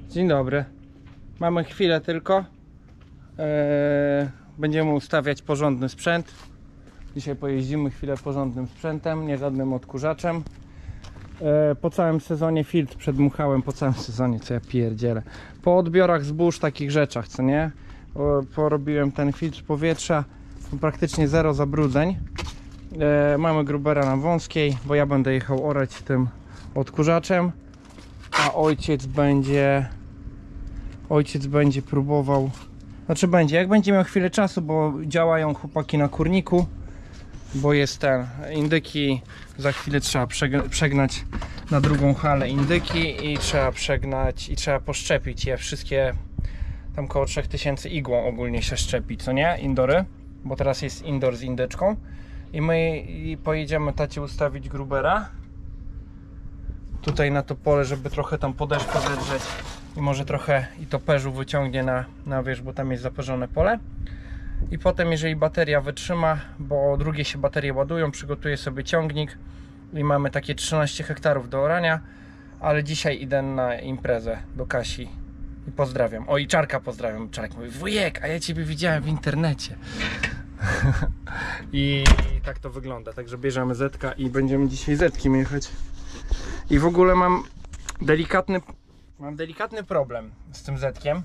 Dzień dobry. Mamy chwilę tylko. Będziemy ustawiać porządny sprzęt. Dzisiaj pojeździmy chwilę porządnym sprzętem, nie żadnym odkurzaczem. Po całym sezonie filtr przedmuchałem, po całym sezonie, co ja pierdzielę. Po odbiorach zbóż, takich rzeczach, co nie? Porobiłem ten filtr powietrza, praktycznie zero zabrudzeń. Mamy Grubera na wąskiej, bo ja będę jechał orać tym odkurzaczem, a ojciec będzie próbował, jak będzie miał chwilę czasu, bo działają chłopaki na kurniku, bo jest ten indyki, za chwilę trzeba przegnać na drugą halę indyki i trzeba przegnać i trzeba poszczepić je wszystkie, tam około 3000 igłą ogólnie się szczepi, co nie? Indory, bo teraz jest indoor z indyczką i my pojedziemy tacie ustawić Grubera tutaj na to pole, żeby trochę tam po deszczu zedrzeć i może trochę i toperzu wyciągnie na wierzch, bo tam jest zaperzone pole. I potem, jeżeli bateria wytrzyma, bo drugie się baterie ładują, przygotuję sobie ciągnik i mamy takie 13 hektarów do orania, ale dzisiaj idę na imprezę do Kasi i pozdrawiam. O, i Czarka pozdrawiam. Czarek mówi: wujek, a ja ciebie widziałem w internecie. I tak to wygląda, także bierzemy Zetka i będziemy dzisiaj Zetkiem jechać. I w ogóle mam delikatny problem z tym Zetkiem,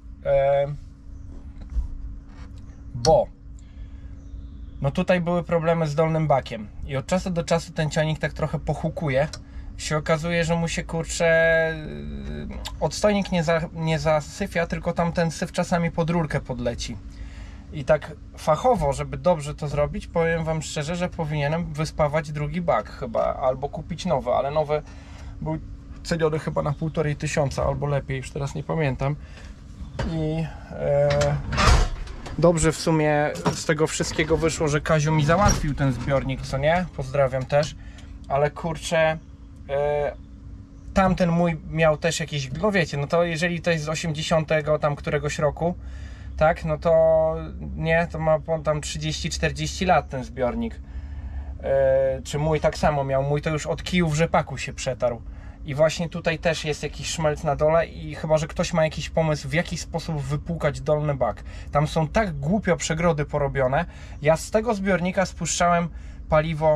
bo no tutaj były problemy z dolnym bakiem i od czasu do czasu ten ciągnik tak trochę pohukuje. Się okazuje, że mu się, kurczę, odstojnik nie zasyfia, tylko tam ten syf czasami pod rurkę podleci. I tak fachowo, żeby dobrze to zrobić, powiem wam szczerze, że powinienem wyspawać drugi bak chyba, albo kupić nowy, ale nowy był ceniony chyba na 1500, albo lepiej, już teraz nie pamiętam. I dobrze w sumie z tego wszystkiego wyszło, że Kaziu mi załatwił ten zbiornik, co nie? Pozdrawiam też, ale kurczę, tamten mój miał też jakieś, no wiecie, no to jeżeli to jest z 80 tam któregoś roku, tak, no to nie, to ma tam 30-40 lat ten zbiornik. Czy mój tak samo miał, mój to już od kijów rzepaku się przetarł. I właśnie tutaj też jest jakiś szmelc na dole i chyba, że ktoś ma jakiś pomysł, w jaki sposób wypłukać dolny bak. Tam są tak głupio przegrody porobione. Ja z tego zbiornika spuszczałem paliwo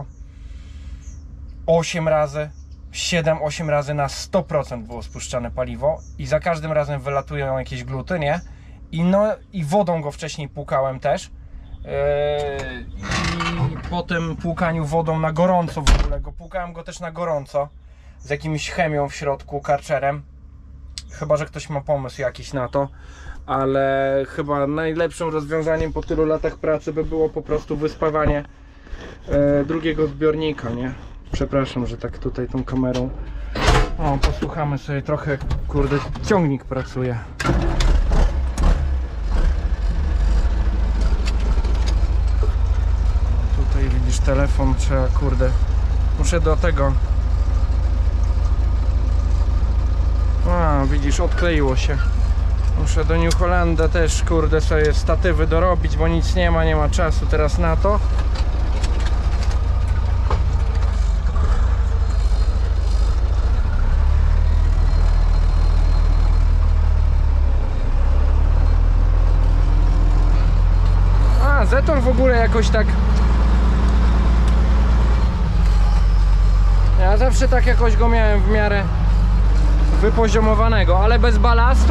8 razy, 7-8 razy na 100% było spuszczane paliwo i za każdym razem wylatują jakieś gluty, nie? I wodą go wcześniej płukałem też. I po tym płukaniu wodą na gorąco w ogóle go płukałem go też na gorąco z jakimś chemią w środku, karczerem. Chyba, że ktoś ma pomysł jakiś na to, ale chyba najlepszym rozwiązaniem po tylu latach pracy by było po prostu wyspawanie drugiego zbiornika, nie? Przepraszam, że tak tutaj tą kamerą. O, posłuchamy sobie trochę, kurde, ciągnik pracuje. Tutaj widzisz telefon, trzeba, kurde, muszę do tego. A, widzisz, odkleiło się. Muszę do New Hollanda też, kurde, sobie statywy dorobić, bo nic nie ma czasu teraz na to. A, Zetor w ogóle jakoś tak... Ja zawsze tak jakoś go miałem w miarę wypoziomowanego, ale bez balastu.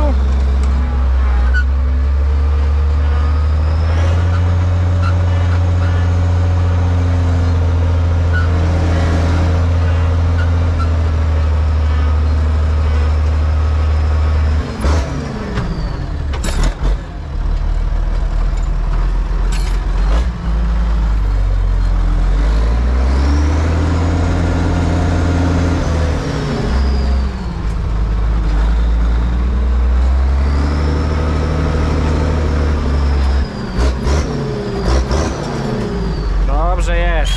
Dobrze jest.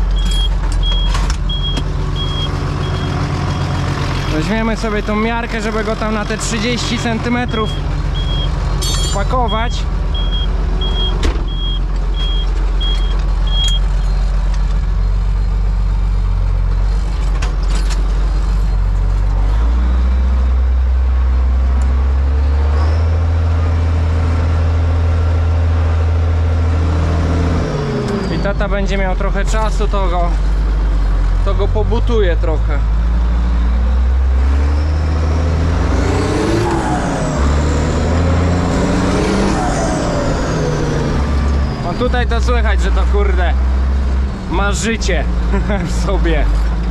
Weźmiemy sobie tą miarkę, żeby go tam na te 30 cm pakować. będzie miał trochę czasu, to go pobutuje trochę. No tutaj to słychać, że to kurde ma życie w sobie.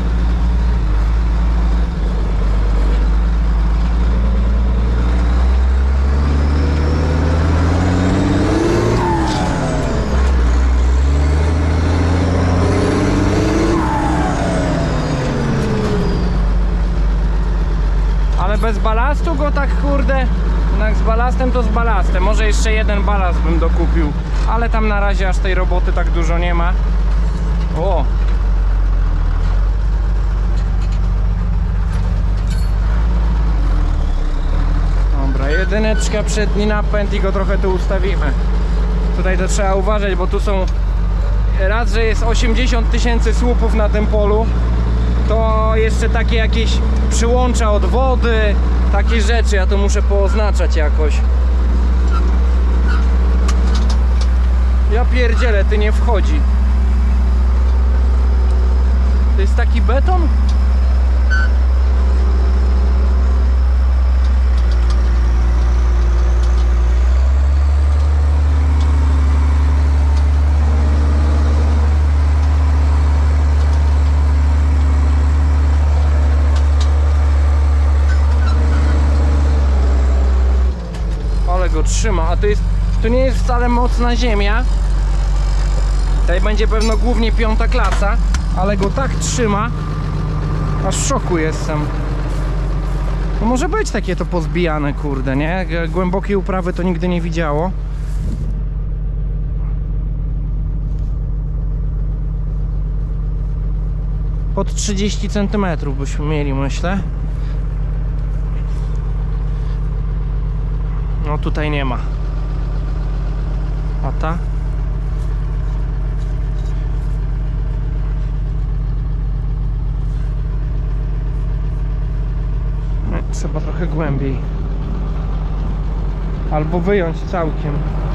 Ale bez balastu go tak kurde, jak z balastem to z balastem. Może jeszcze jeden balast bym dokupił, ale tam na razie aż tej roboty tak dużo nie ma. O! Dobra, jedyneczka, przedni napęd i go trochę tu ustawimy. Tutaj to trzeba uważać, bo tu są raz, że jest 80 000 słupów na tym polu, to jeszcze takie jakieś przyłącza od wody, takie rzeczy, ja to muszę pooznaczać jakoś. Ja pierdzielę, ty nie wchodzi. To jest taki beton? Ale go trzyma, a to nie jest wcale mocna ziemia. Tutaj będzie pewno głównie 5. klasa, ale go tak trzyma, aż w szoku jestem. No może być takie to pozbijane, kurde, nie? Głębokiej uprawy to nigdy nie widziało. Pod 30 cm byśmy mieli, myślę. No tutaj nie ma. A ta? Trzeba trochę głębiej. Albo wyjąć całkiem.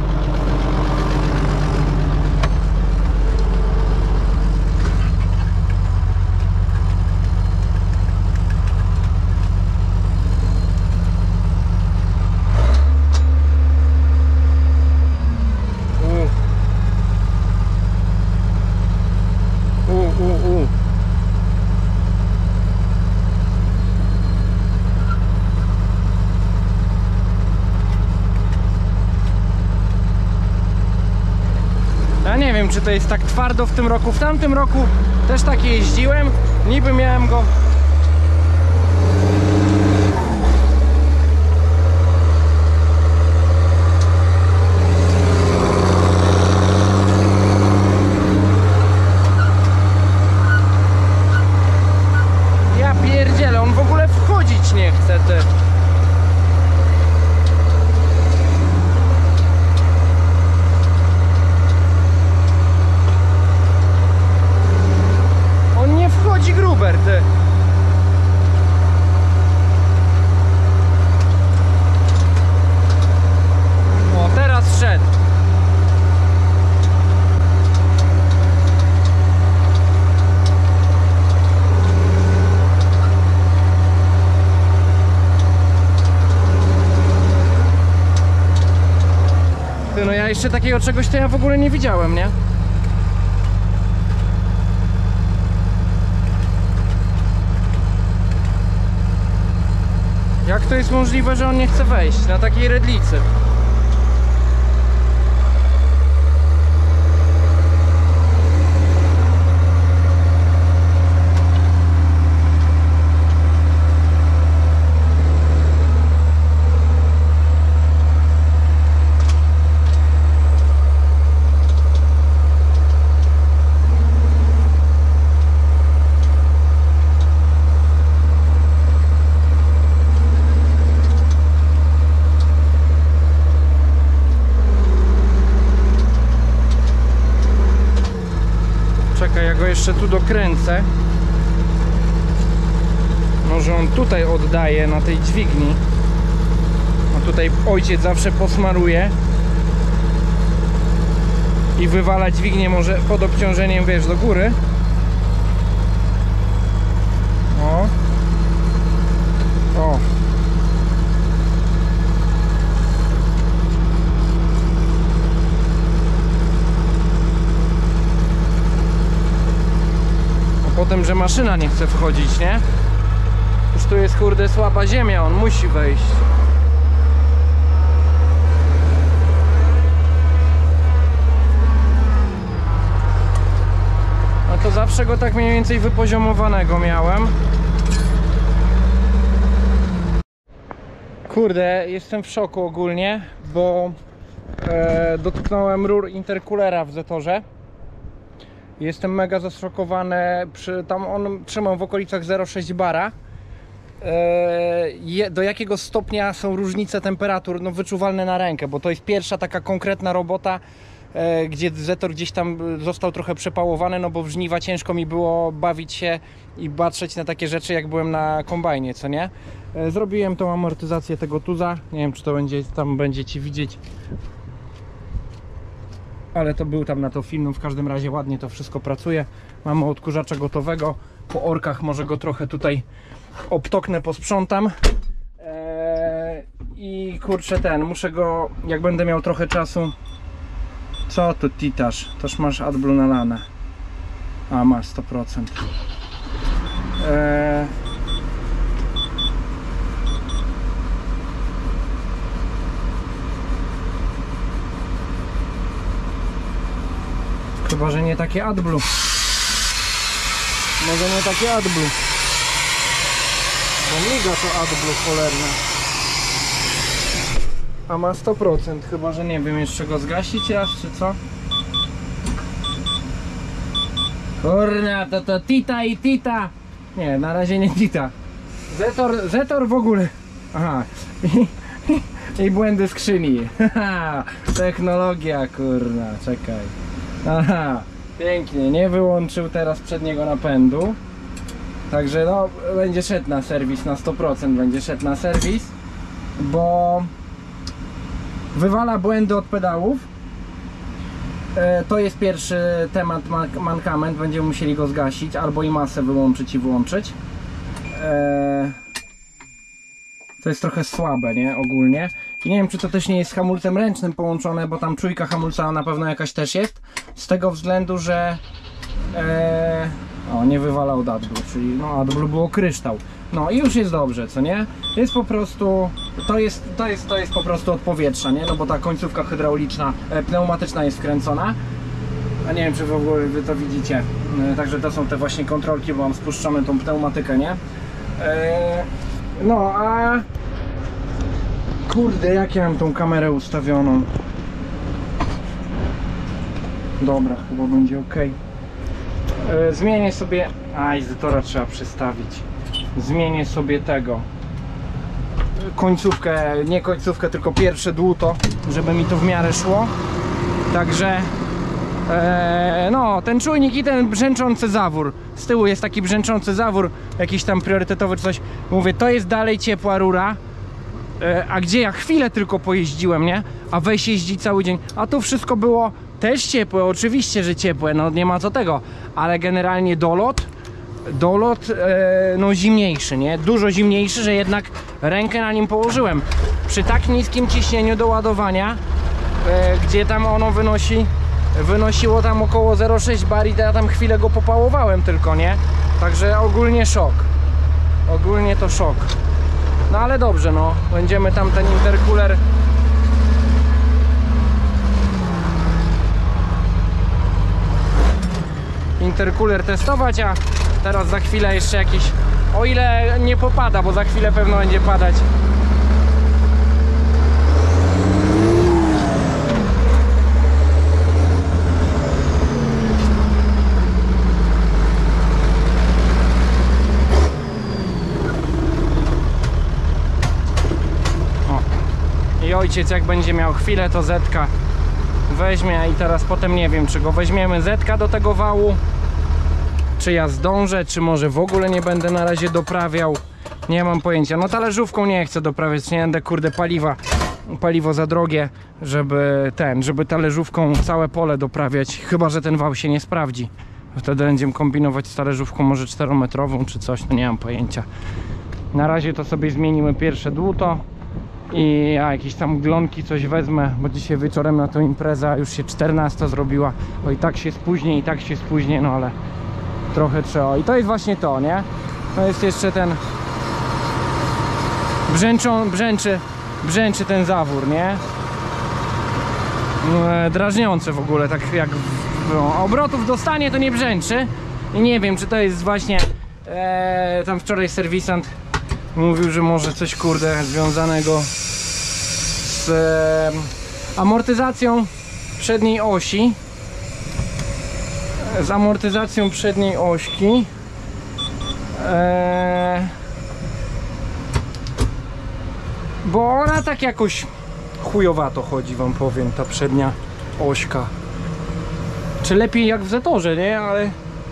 Ja nie wiem, czy to jest tak twardo w tym roku. W tamtym roku też tak jeździłem. Niby miałem go... Ja pierdzielę, on w ogóle wchodzić nie chce, ty. Gruber, ty. O, teraz szedł. Ty, no ja jeszcze takiego czegoś to ja w ogóle nie widziałem, nie? Jak to jest możliwe, że on nie chce wejść na takiej redlicy? Ja go jeszcze tu dokręcę. Może on tutaj oddaje na tej dźwigni. A tutaj ojciec zawsze posmaruje. i wywala dźwignię może pod obciążeniem, wiesz, do góry. O. O. A potem, że maszyna nie chce wchodzić, nie? Już tu jest kurde słaba ziemia, on musi wejść. No to zawsze go tak mniej więcej wypoziomowanego miałem. Kurde, jestem w szoku ogólnie, bo dotknąłem rur intercoolera w Zetorze. Jestem mega zaszokowany, tam on trzymał w okolicach 0,6 bara. Do jakiego stopnia są różnice temperatur, no wyczuwalne na rękę, bo to jest pierwsza taka konkretna robota, gdzie Zetor gdzieś tam został trochę przepałowany, no bo w żniwa ciężko mi było bawić się i patrzeć na takie rzeczy, jak byłem na kombajnie, co nie? Zrobiłem tą amortyzację tego tuza, nie wiem, czy to będziecie widzieć, ale to był tam na to film, w każdym razie ładnie to wszystko pracuje. Mamy odkurzacza gotowego, po orkach może go trochę tutaj obtoknę, posprzątam i kurczę muszę go, jak będę miał trochę czasu. Co tu titasz? Toż masz AdBlue nalane. A masz 100%. Chyba, że nie takie AdBlue. Może nie takie AdBlue. Bo miga to AdBlue cholerne. A ma 100%, chyba że nie wiem, jeszcze go zgasić raz, czy co? Kurna, to Tita i Tita. Nie, na razie nie Tita. Zetor w ogóle. Aha. I błędy skrzyni. Technologia, kurna, czekaj. Aha, pięknie, nie wyłączył teraz przedniego napędu. Także no, będzie szedł na serwis, na 100% będzie szedł na serwis, bo wywala błędy od pedałów. To jest pierwszy temat, mankament, będziemy musieli go zgasić, albo i masę wyłączyć i włączyć. To jest trochę słabe, nie? Ogólnie. I nie wiem, czy to też nie jest z hamulcem ręcznym połączone, bo tam czujka hamulca na pewno jakaś też jest. Z tego względu, że nie wywalał od AdBlue, czyli no AdBlue było kryształ. No i już jest dobrze, co nie? Jest po prostu, to jest po prostu od powietrza, nie? No bo ta końcówka hydrauliczna, pneumatyczna jest wkręcona. A nie wiem, czy w ogóle wy to widzicie. Także to są te właśnie kontrolki, bo mam spuszczone tą pneumatykę, nie? No a kurde, jak ja mam tą kamerę ustawioną? Dobra, chyba będzie ok. Zmienię sobie... Zetora trzeba przestawić. Zmienię sobie tego końcówkę, nie końcówkę, tylko pierwsze dłuto, żeby mi to w miarę szło. Także no, ten czujnik i ten brzęczący zawór. Z tyłu jest taki brzęczący zawór, jakiś tam priorytetowy czy coś. Mówię, to jest dalej ciepła rura. A gdzie ja chwilę tylko pojeździłem, nie? A weź jeździ cały dzień. A tu wszystko było też ciepłe, oczywiście, że ciepłe, no nie ma co tego. Ale generalnie dolot no zimniejszy, nie? Dużo zimniejszy, że jednak rękę na nim położyłem. Przy tak niskim ciśnieniu do ładowania, gdzie tam ono wynosiło tam około 0,6 bar i ja tam chwilę go popałowałem tylko, nie? Także ogólnie szok. Ogólnie to szok. No ale dobrze, no. Będziemy tam ten intercooler testować, a teraz za chwilę jeszcze jakiś, o ile nie popada, bo za chwilę pewno będzie padać. I ojciec, jak będzie miał chwilę, to Zetka weźmie i teraz potem nie wiem, czy go weźmiemy Zetka do tego wału, czy ja zdążę, czy może w ogóle nie będę na razie doprawiał. Nie mam pojęcia. No talerzówką nie chcę doprawiać, nie będę kurde paliwa paliwo za drogie, żeby talerzówką całe pole doprawiać, chyba że ten wał się nie sprawdzi. Wtedy będziemy kombinować z talerzówką może 4-metrową czy coś, no nie mam pojęcia. Na razie to sobie zmienimy pierwsze dłuto i jakieś tam glonki coś wezmę, bo dzisiaj wieczorem na tą imprezę już się 14 zrobiła, bo i tak się spóźnię, no ale trochę. I to jest właśnie to, nie? To jest jeszcze ten brzęczy ten zawór, nie? Drażniące w ogóle, tak jak obrotów dostanie, to nie brzęczy. I nie wiem, czy to jest właśnie tam wczoraj serwisant mówił, że może coś kurde związanego z amortyzacją przedniej osi. Z amortyzacją przedniej ośki. Bo ona tak jakoś chujowato chodzi, wam powiem, ta przednia ośka. Czy lepiej jak w Zetorze, nie? Ale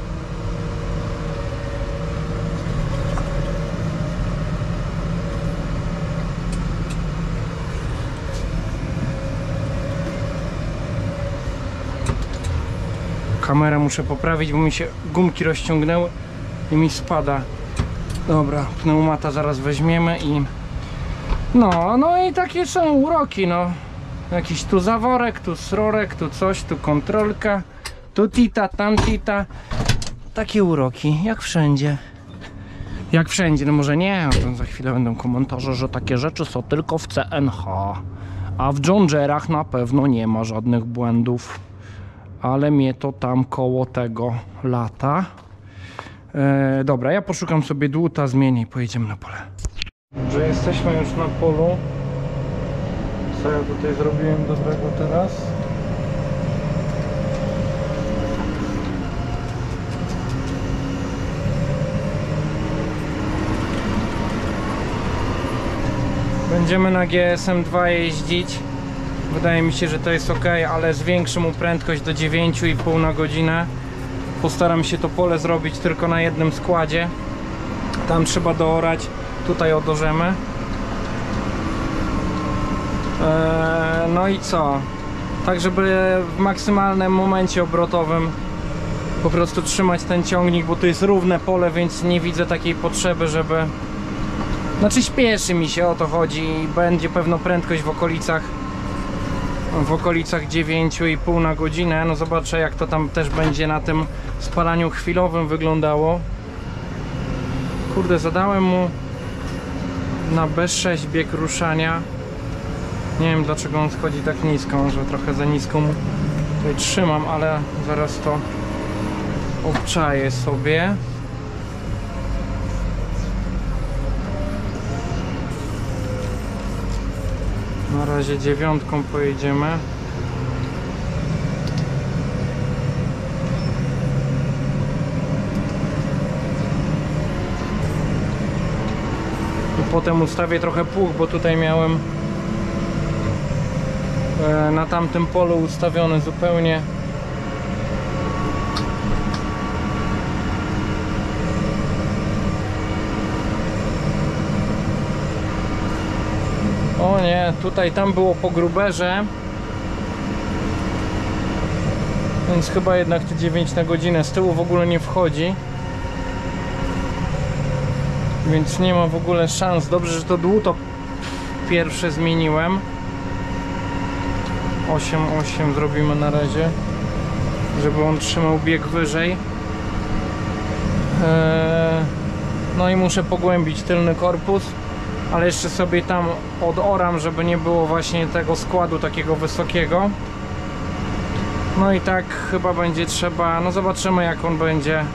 kamerę muszę poprawić, bo mi się gumki rozciągnęły i mi spada. Dobra, pneumata zaraz weźmiemy i no i takie są uroki, no. Jakiś tu zaworek, tu srorek, tu coś, tu kontrolka, tu tita, tam tita. Takie uroki, jak wszędzie. Jak wszędzie, no może nie, to za chwilę będą komentarze, że takie rzeczy są tylko w CNH. A w John Deere'ach na pewno nie ma żadnych błędów. Ale mnie to tam koło tego lata. Dobra, ja poszukam sobie dłuta, zmienię i pojedziemy na pole. Że jesteśmy już na polu. Co ja tutaj zrobiłem dobrego teraz? Będziemy na GSM-2 jeździć. Wydaje mi się, że to jest ok, ale zwiększę mu prędkość do 9,5 na godzinę. Postaram się to pole zrobić tylko na jednym składzie. Tam trzeba doorać, tutaj odorzemy. No i co? Tak, żeby w maksymalnym momencie obrotowym po prostu trzymać ten ciągnik, bo to jest równe pole, więc nie widzę takiej potrzeby, żeby... Znaczy śpieszy mi się, o to chodzi. Będzie pewno prędkość w okolicach 9,5 na godzinę. No zobaczę, jak to tam też będzie na tym spalaniu chwilowym wyglądało. Kurde, zadałem mu na B6 bieg ruszania. Nie wiem, dlaczego on schodzi tak nisko, może trochę za nisko mu tutaj trzymam, ale zaraz to obczaję sobie. Na razie 9 pojedziemy. I potem ustawię trochę pług, bo tutaj miałem na tamtym polu ustawiony zupełnie o nie, tam było po gruberze, więc chyba jednak te 9 na godzinę z tyłu w ogóle nie wchodzi, więc nie ma w ogóle szans. Dobrze, że to dłuto pierwsze zmieniłem. 8,8 zrobimy na razie, żeby on trzymał bieg wyżej. No i muszę pogłębić tylny korpus, ale jeszcze sobie tam odoram, żeby nie było właśnie tego składu takiego wysokiego. No i tak chyba będzie trzeba, no zobaczymy, jak on będzie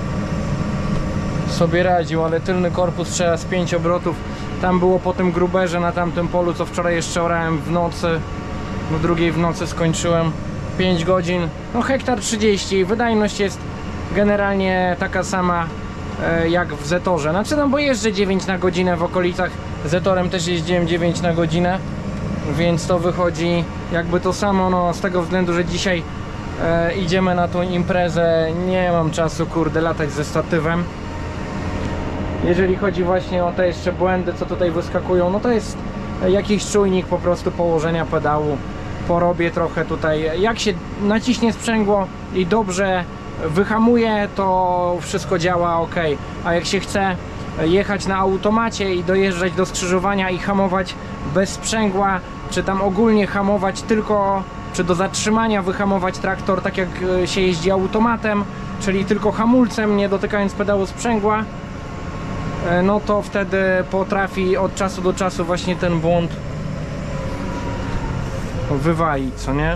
sobie radził, ale tylny korpus trzeba z 5 obrotów. Tam było po tym gruberze na tamtym polu, co wczoraj jeszcze orałem w nocy. Do 2 w nocy skończyłem, 5 godzin, no hektar 30. Wydajność jest generalnie taka sama jak w Zetorze. Znaczy, no bo jeżdżę 9 na godzinę w okolicach. Zetorem też jeździłem 9 na godzinę, więc to wychodzi jakby to samo, no z tego względu, że dzisiaj idziemy na tą imprezę, nie mam czasu kurde latać ze statywem. Jeżeli chodzi właśnie o te jeszcze błędy, co tutaj wyskakują, no to jest jakiś czujnik po prostu położenia pedału. Porobię trochę tutaj, jak się naciśnie sprzęgło i dobrze wyhamuje, to wszystko działa ok, a jak się chce jechać na automacie i dojeżdżać do skrzyżowania i hamować bez sprzęgła, czy tam ogólnie hamować tylko, czy do zatrzymania wyhamować traktor tak jak się jeździ automatem, czyli tylko hamulcem, nie dotykając pedału sprzęgła, no to wtedy potrafi od czasu do czasu właśnie ten błąd wywalić, co nie?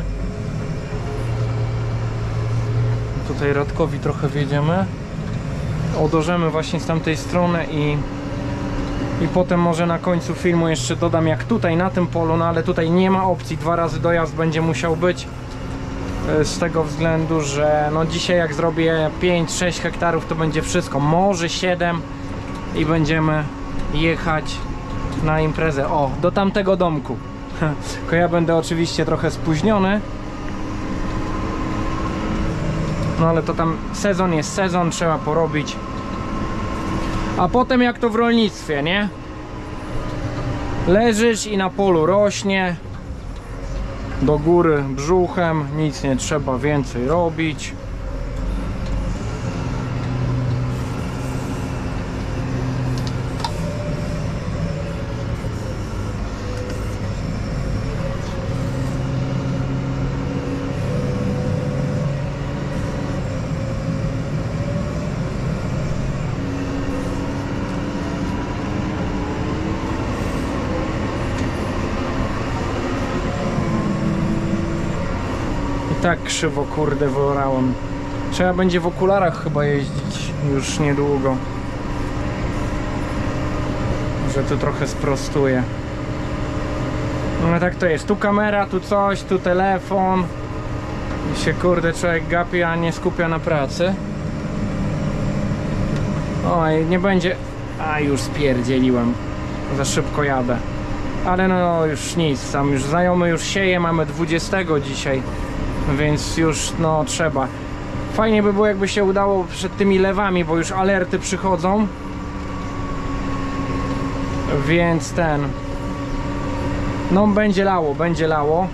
Tutaj Radkowi trochę wjedziemy, odorzemy właśnie z tamtej strony i potem może na końcu filmu jeszcze dodam jak tutaj na tym polu, no ale tutaj nie ma opcji, 2 razy dojazd będzie musiał być z tego względu, że no dzisiaj jak zrobię 5-6 hektarów to będzie wszystko, może 7 i będziemy jechać na imprezę, o, do tamtego domku. Tylko ja będę oczywiście trochę spóźniony, no ale to tam sezon jest sezon, trzeba porobić. A potem jak to w rolnictwie, nie? Leżysz i na polu rośnie do góry brzuchem, nic nie trzeba więcej robić. Tak krzywo, kurde, wyorałem. Trzeba będzie w okularach chyba jeździć już niedługo, że tu trochę sprostuje. No tak to jest, tu kamera, tu coś, tu telefon i się kurde człowiek gapi, a nie skupia na pracy. Oj, nie będzie... A już spierdzieliłem, za szybko jadę. Ale no już nic, tam już znajomy już sieje, mamy 20 dzisiaj. Więc już no trzeba. Fajnie by było jakby się udało przed tymi lewami, bo już alerty przychodzą. Więc no będzie lało, będzie lało.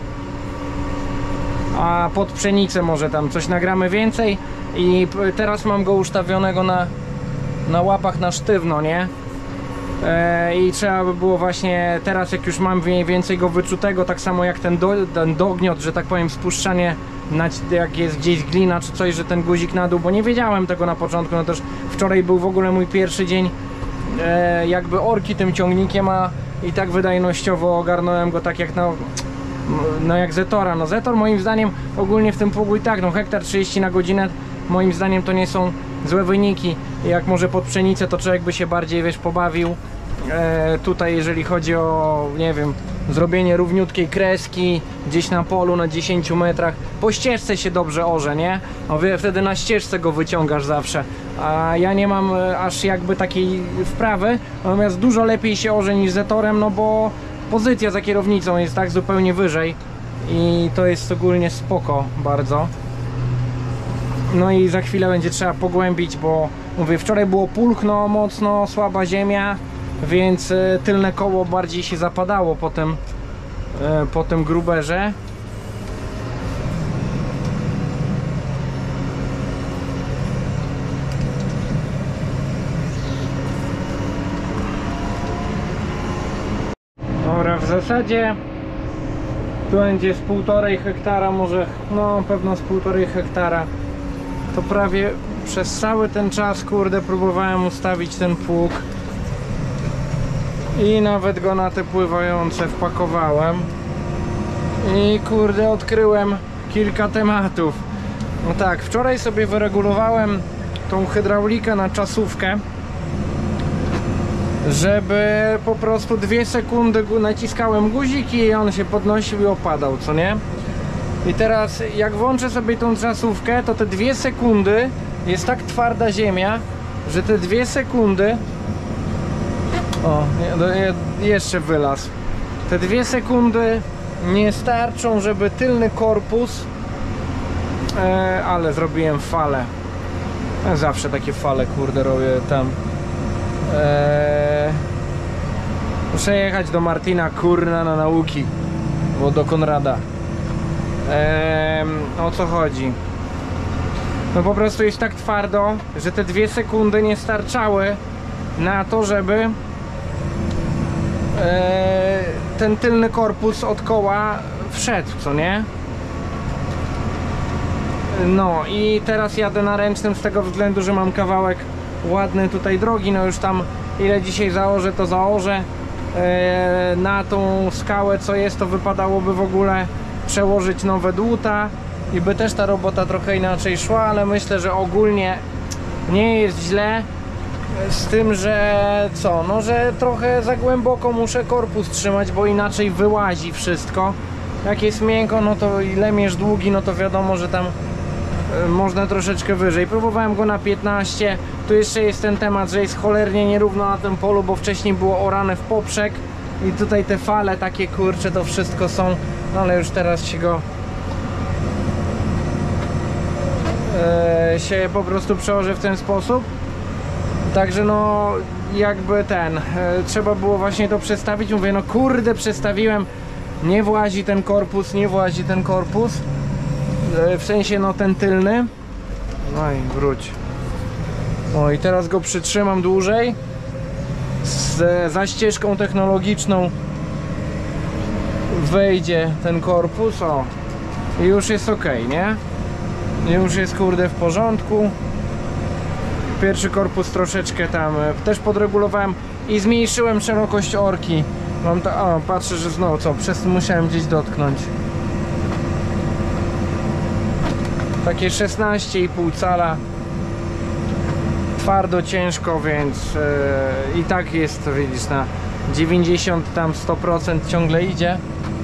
A pod pszenicę może tam coś nagramy więcej. I teraz mam go ustawionego na łapach na sztywno, nie? I trzeba by było właśnie teraz, jak już mam mniej więcej go wyczutego, tak samo jak ten dogniot, że tak powiem, spuszczanie, jak jest gdzieś glina czy coś, że ten guzik na dół, bo nie wiedziałem tego na początku, no też wczoraj był w ogóle mój pierwszy dzień jakby orki tym ciągnikiem, a i tak wydajnościowo ogarnąłem go tak jak no jak Zetora. No Zetor moim zdaniem ogólnie w tym pługu i tak, no hektar 30 na godzinę, moim zdaniem to nie są złe wyniki. Jak może pod pszenicę to człowiek by się bardziej, wiesz, pobawił. Tutaj jeżeli chodzi o, nie wiem, zrobienie równiutkiej kreski gdzieś na polu na 10 metrach, po ścieżce się dobrze orze, nie? No wtedy na ścieżce go wyciągasz zawsze, a ja nie mam aż jakby takiej wprawy, natomiast dużo lepiej się orze niż Zetorem, no bo pozycja za kierownicą jest tak zupełnie wyżej i to jest ogólnie spoko bardzo. No i za chwilę będzie trzeba pogłębić, bo mówię, wczoraj było pulchno mocno, słaba ziemia, więc tylne koło bardziej się zapadało po tym gruberze. Dobra, w zasadzie tu będzie z 1,5 hektara, może no pewno z 1,5 hektara. To prawie przez cały ten czas, kurde, próbowałem ustawić ten pług i nawet go na te pływające wpakowałem i kurde odkryłem kilka tematów. No tak, wczoraj sobie wyregulowałem tą hydraulikę na czasówkę, żeby po prostu 2 sekundy naciskałem guzik i on się podnosił i opadał, co nie? I teraz jak włączę sobie tą czasówkę, to te 2 sekundy jest tak twarda ziemia, że te 2 sekundy... O, jeszcze wylazł. Te 2 sekundy nie starczą, żeby tylny korpus... ale zrobiłem falę. Zawsze takie fale, kurde, robię tam. Muszę jechać do Martina, kurna, na nauki. Bo do Konrada. O co chodzi? No po prostu jest tak twardo, że te 2 sekundy nie starczały na to, żeby ten tylny korpus od koła wszedł, co nie? No i teraz jadę na ręcznym z tego względu, że mam kawałek ładny tutaj drogi. No już tam ile dzisiaj założę, to założę. Na tą skałę co jest, to wypadałoby w ogóle przełożyć nowe dłuta i by też ta robota trochę inaczej szła, ale myślę, że ogólnie nie jest źle, z tym, że co, no że trochę za głęboko muszę korpus trzymać, bo inaczej wyłazi wszystko. Jak jest miękko, no to i lemierz długi, no to wiadomo, że tam można troszeczkę wyżej. Próbowałem go na 15. Tu jeszcze jest ten temat, że jest cholernie nierówno na tym polu, bo wcześniej było orane w poprzek i tutaj te fale takie, kurcze, to wszystko są, no ale już teraz się go się po prostu przełoży w ten sposób. Także no jakby trzeba było właśnie to przestawić. Mówię, no kurde, przestawiłem, nie włazi ten korpus, nie włazi ten korpus, w sensie no ten tylny. No i wróć. O i teraz go przytrzymam dłużej za ścieżką technologiczną wejdzie ten korpus, o, i już jest ok, nie? Już jest kurde w porządku. Pierwszy korpus troszeczkę tam też podregulowałem i zmniejszyłem szerokość orki. Mam to, o, patrzę, że znowu co, przez to musiałem gdzieś dotknąć. Takie 16,5 cala. Twardo, ciężko, więc i tak jest, to widzisz, na 90 tam 100% ciągle idzie.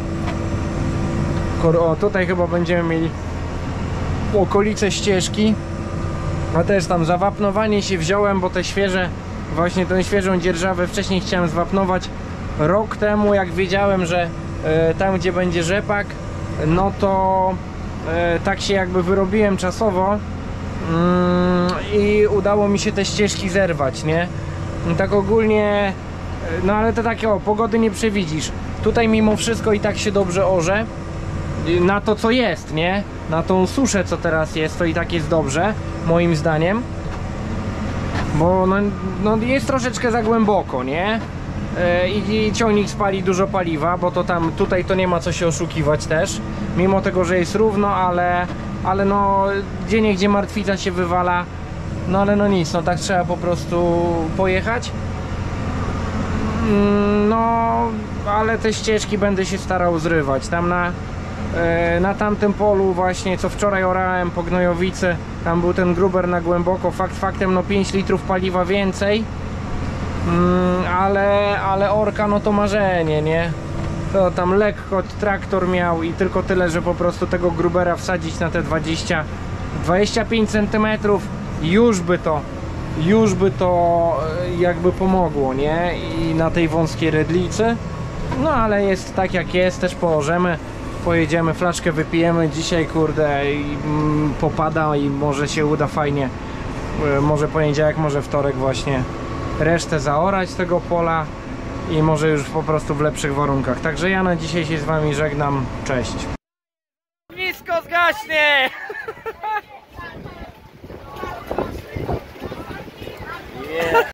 O, tutaj chyba będziemy mieli okolice ścieżki. A też tam zawapnowanie się wziąłem, bo te świeże, właśnie tę świeżą dzierżawę wcześniej chciałem zwapnować rok temu, jak wiedziałem, że tam gdzie będzie rzepak, no to tak się jakby wyrobiłem czasowo i udało mi się te ścieżki zerwać, nie? Tak ogólnie, no ale to takie, o, pogody nie przewidzisz. Tutaj mimo wszystko i tak się dobrze orze. Na to co jest, nie? Na tą suszę co teraz jest, to i tak jest dobrze, moim zdaniem. Bo no jest troszeczkę za głęboko, nie? I ciągnik spali dużo paliwa, bo to tam, tutaj to nie ma co się oszukiwać też. Mimo tego, że jest równo, ale no gdzieniegdzie martwica się wywala. No ale no nic, no tak trzeba po prostu pojechać. No ale te ścieżki będę się starał zrywać. Tam na tamtym polu właśnie, co wczoraj orałem po gnojowicy, tam był ten gruber na głęboko. Fakt faktem, no 5 litrów paliwa więcej, ale orka no to marzenie, nie? To tam lekko traktor miał i tylko tyle, że po prostu tego grubera wsadzić na te 25 cm, już by to jakby pomogło, nie? I na tej wąskiej redlicy. No ale jest tak jak jest, też położymy. Pojedziemy, flaszkę wypijemy dzisiaj, kurde, i popada i może się uda fajnie, może poniedziałek, może wtorek właśnie resztę zaorać tego pola i może już po prostu w lepszych warunkach. Także ja na dzisiaj się z wami żegnam, cześć. Ognisko zgaśnie! Yeah.